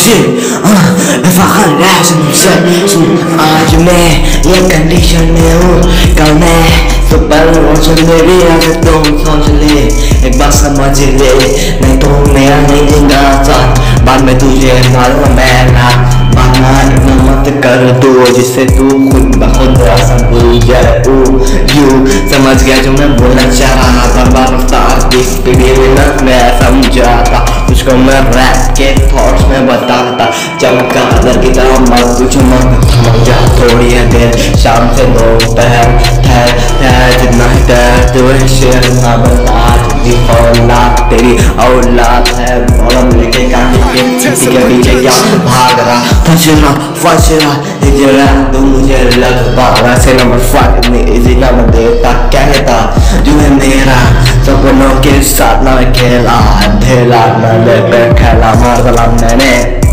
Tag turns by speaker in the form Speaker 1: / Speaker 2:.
Speaker 1: if I can't last आज मैं ये कंडीशन में हूँ, कल मैं तो पल सोच मेरी अगर तुम सोच ले एक बात समझ ले, नहीं तो मेरा नहीं जिंदा साथ बाद में तुझे मालूम मेरा माना इतना मत कर दो जिससे तू खुद ब खुद आसान भूल जाए। यू समझ गया जो मैं बोलना चाह रहा था, रफ्तार की स्पीड में मैं समझाता तुझको, मैं रैप के थॉट्स में बताता, चमका अदर की तरह मत कुछ मत थम जा थोड़ी है देर, शाम से दोपहर ठहर जितना ही ठहर तू शेर ना बता, औलाद तेरी औलाद है बॉलम लेके काटे के पीछे क्या भाग रहा, फंसना हिजरा तू मुझे लग पा से नंबर 5 में इजी नंबर देता कहता तू है मेरा सपनों के साथ ना खेला धेला न लेकर खेला मार मैंने